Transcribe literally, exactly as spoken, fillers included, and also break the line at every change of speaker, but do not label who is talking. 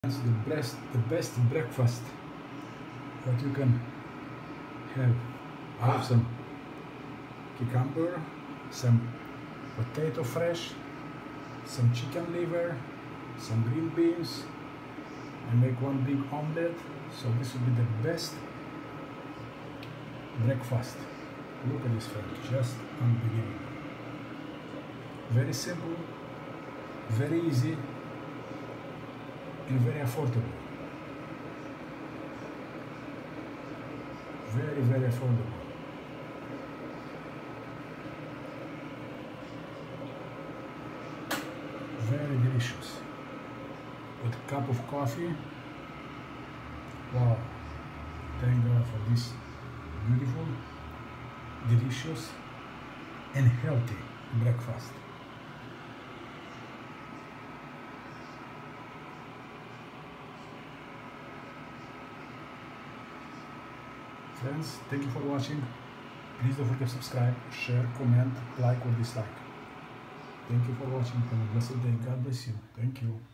It's the best, the best breakfast that you can have. I have some cucumber, some potato fresh, some chicken liver, some green beans. I make one big omelette, so this will be the best breakfast. Look at this, friend, just on the beginning. Very simple, very easy, and very affordable. Very, very affordable. Very delicious. With a cup of coffee. Wow. Thank God for this beautiful, delicious, and healthy breakfast. Friends, thank you for watching. Please don't forget to subscribe, share, comment, like or dislike. Thank you for watching. Have a blessed day. God bless you. Thank you.